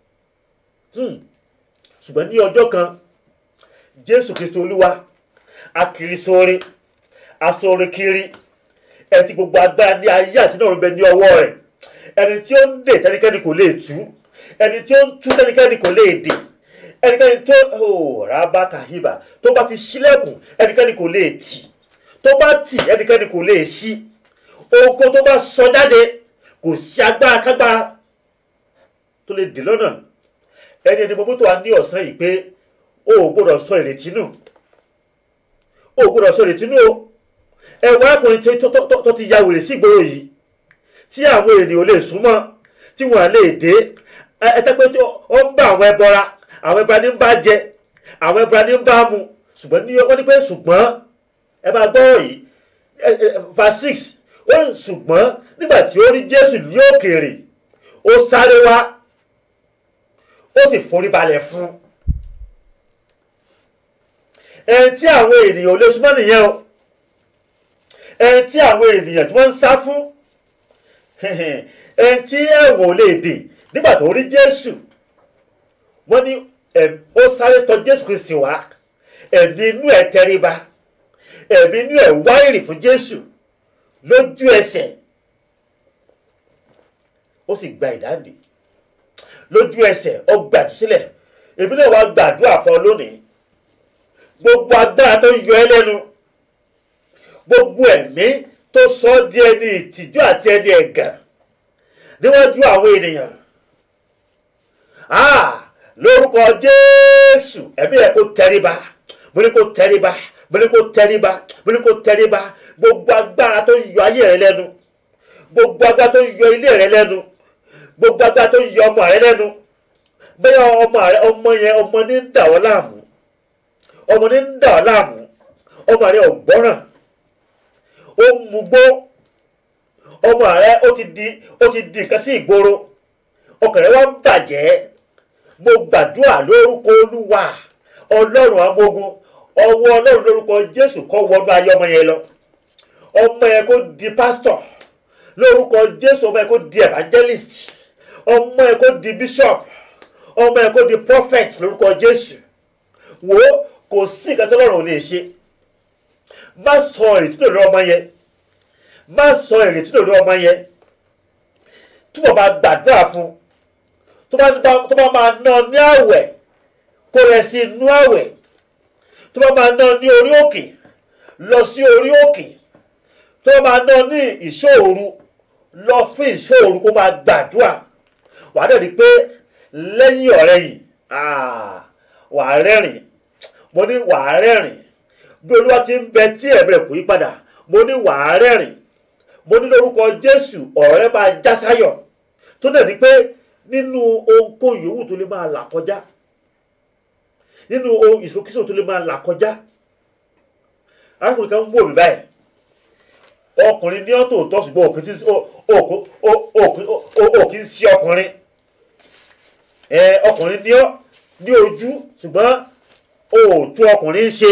Ṣùgbọ́n ní ọjọ́ kan, Jésù Kristi Olúwa, akiri sóore, asóore kiri, ẹni tí gbogbo agbára ní ayé àti náà ń bẹ ní ọwọ́ rẹ̀, ẹni tí ó ń dè tẹ́nikẹ́ni kò lè tú, ẹni tí ó ń tú tẹ́nikẹ́ni kò lè dè, ẹnikẹ́ni tó rábà kàhíbà tó bá ti ṣílẹ̀kùn ẹnikẹ́ni kò lè tì, tó bá tì ẹnikẹ́ni kò lè ṣí. Ohunkóhun tó bá sọ jáde, kò sí agbára kágbára tó lè dè lọ́nà. Ẹni mo mú tó wá ní ọ̀sán yìí pé o ò gbọ́dọ̀ sọ ìrètí nù, o ò gbọ́dọ̀ sọ ìrètí nù o. Ẹ̀wọ̀n arákùnrin tó ti ya wèrè sí ìgboro yìí, tí àwọn ènìyàn ò lè súnmọ́, tí wọ́n à lè dé. Ẹ̀tẹ́ pé ó ń bá àwọn ẹbọra, àwọn ẹbọra ní ń bá jẹ, àwọn ẹbọra ní ń bá mu. Ṣùgbọ́n wọ́n ní pé ṣùgbọ́n ẹ bá gbọ́ yìí, verse 6, ó ní ṣùgbọ́n nígbà tí ó rí Jésù ní òkèèrè, ó sáré wá, ó sì forí balẹ̀ fún. Ẹni tí àwọn ènìyàn ò lè súnmọ́ nìyẹn o. Ẹni tí àwọn ènìyàn tí wọ́n ń sá fún, ẹni tí ẹ̀wọ̀n ò lè dè. Nígbà tó rí Jésù, wọ́n ní ó sáré tọ̀ Jésù Kristi wá, ẹ̀mí inú ẹ̀ tẹríba, ẹ̀mí inú ẹ̀ wá ìrì fún Jésù lójú ẹsẹ̀. Ó sì gba ìdáǹdè lójú ẹsẹ̀, ó gbà sílẹ̀. Èmi náà wá gbàdúrà fún ọ lónìí. Gbogbo agbára tó yọ ẹ́ lẹ́nu, gbogbo ẹ̀mí tó sọ ọ́ di ẹni ìtìjú àti ẹni ẹ̀gàn níwájú àwọn ènìyàn, lórúkọ Jésù, ẹ̀mí ẹ̀ kó tẹríba. Mo ní kó tẹríba, mo ní kó tẹríba, mo ní kó tẹríba. Gbogbo agbára tó yọ ayé rẹ lẹ́nu, gbogbo agbára tó yọ ilé rẹ lẹ́nu, gbogbo agbára tó yọ ọmọ rẹ lẹ́nu. Bẹ́ẹ̀ ọmọ yẹn, ọmọ ní ń dà ọ́ láàmú, ọmọ ní ń dà ọ́ láàmú, ọmọ rẹ ò gbọ́ràn, ó ń mugbó, ọmọ rẹ ó ti di nǹkan sí ìgboro, ọkàn rẹ wá ń bàjẹ́. Mo gbàdúrà lórúkọ Olúwa Ọlọ́run àwọn ogun, ọwọ́ Ọlọ́run lórúkọ Jésù kó wọnú ayé ọmọ yẹn lọ. Ọmọ yẹn kó di pastor lórúkọ Jésù, ọmọ yẹn kó di evangelist, ọmọ yẹn kó di bishop, ọmọ yẹn kó di prophet lórúkọ Jésù. Wò ó, kò sí nǹkan tí Ọlọ́run ò lè ṣe. Má sọ ìrètí lórí ọmọ yẹn, má sọ ìrètí lórí ọmọ yẹn. Túbọ̀ máa gbàdúrà fún, tó bá máa ná ní àwẹ̀, kó rẹ̀ sí inú àwẹ̀. Tó bá máa ná ní orí òkè, lọ sí orí òkè. Tó bá máa ná ní ìṣòro, lọ fún ìṣòro, kó máa gbàdúrà. Wà á dẹ̀ rí pé lẹ́yìn ọ̀rẹ́ yìí, wà á rẹ́rìn. Mo ní wà á rẹ́rìn. Bí Olúwa ti ń bẹ tí ẹ̀mí rẹ̀ kò yí padà, mo ní wà á rẹ́rìn. Mo ní lórúkọ Jésù, ọ̀rọ̀ rẹ máa já sáyọ̀. Tó dẹ̀ ní pé nínú ohunkóhun yòówù tó lè máa là kọjá, nínú ohun ìsókísò tó lè máa là kọjá. Arákùnrin kan ń wò mí báyìí. Ọkùnrin ní ọ́ tòótọ́, ṣùgbọ́n òkè ń sí ọkùnrin. Ọkùnrin ní ọ́ ní ojú, ṣùgbọ́n òòtú ọkùnrin ń ṣe.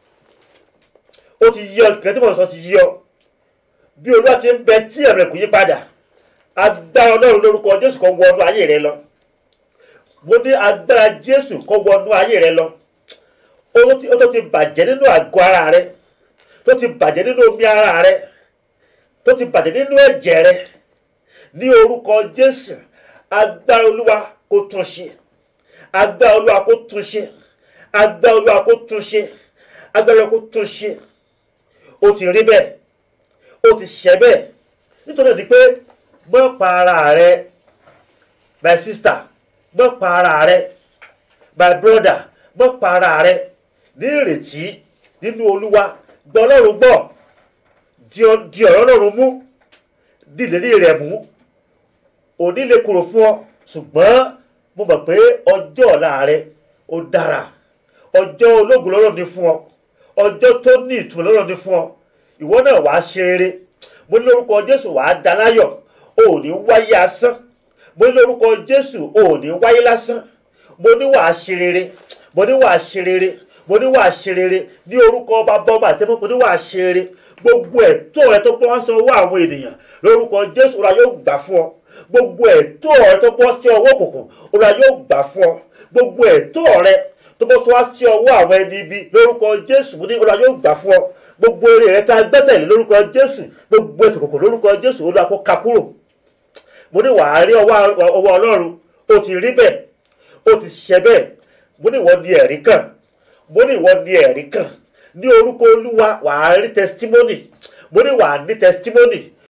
Ó ti yí ọ, kẹ́tí tí mo sọ ti yí ọ. Bí Olúwa ti ń bẹ tí ẹ̀mí rẹ̀ kò yí padà, agbára Ọlọ́run lórúkọ Jésù kó wọnú ayé rẹ lọ. Mo ní agbára Jésù kó wọnú ayé rẹ lọ. Ó tó ti bàjẹ́ nínú àgọ́ ara rẹ, tó ti bàjẹ́ nínú omi ara rẹ, tó ti bàjẹ́ nínú ẹ̀jẹ̀ rẹ. Ní orúkọ Jésù, agbára Olúwa kó tún ṣe. agbára Olúwa kó tún ṣe, agbára Olúwa kó tún ṣe, agbára Olúwa kó tún ṣe. Ó ti rí bẹ́ẹ̀, ó ti ṣẹ bẹ́ẹ̀. Nítorí ẹni pé mọ́ pa ara rẹ, my sister, mọ́ pa ara rẹ, my brother, mọ́ pa ara rẹ. Ní ìrètí nínú Olúwa, gbọ́ Ọlọ́run gbọ́, di ọ̀rọ̀ Ọlọ́run mú, di ìlérí rẹ̀ mú. Òní lè kúrò fún ọ, ṣùgbọ́n mo mọ̀ pé ọjọ́ ọ̀la rẹ ó dára. Ọjọ́ ológun lọ́rọ̀ ní fún ọ, ọjọ́ tó ní ìtumọ̀ lọ́rọ̀ ní fún ọ. Ìwọ náà wàá ṣe rere. Mo ní lórúkọ Jésù wàá dá láyọ̀, ò ní wáyé asán. Mo ní lórúkọ Jésù ò ní wáyé lásán. Mo ní wàá ṣe rere, mo ní wàá ṣe rere, mo ní wàá ṣe rere ní orúkọ Baba ọmọ àti ẹ̀mí. Mo ní wàá ṣe rere. Gbogbo ẹ̀tọ́ rẹ tó bọ́ sí ọwọ́ àwọn ènìyàn lórúkọ Jésù Olúwa yóò gbà fún ọ. Gbogbo ẹ̀tọ́ rẹ tó bọ́ sí ọwọ́ òkùnkùn Olúwa yóò gbà fún ọ. Gbogbo ẹ̀tọ́ rẹ tó bọ́ sí ọwọ́ àwọn ẹni ibi lórúkọ Jésù mo ní Olúwa yóò gbà fún ọ. Gbogbo èrè rẹ tá a gbẹ́sẹ̀ lé lórúkọ Jésù, gbogbo ètò kòkò lórúkọ Jésù Olúwa kó ká kúrò. Mo ní wàá rí ọwọ́ Ọlọ́run. Ó ti rí bẹ́ẹ̀, ó ti ṣẹ bẹ́ẹ̀. Mo ní ìwọ ni ẹ̀rí kan, mo ní ìwọ ni ẹ̀rí kan. Ní orúkọ Olúwa wàá rí testimony. Mo ní wàá ní testimony.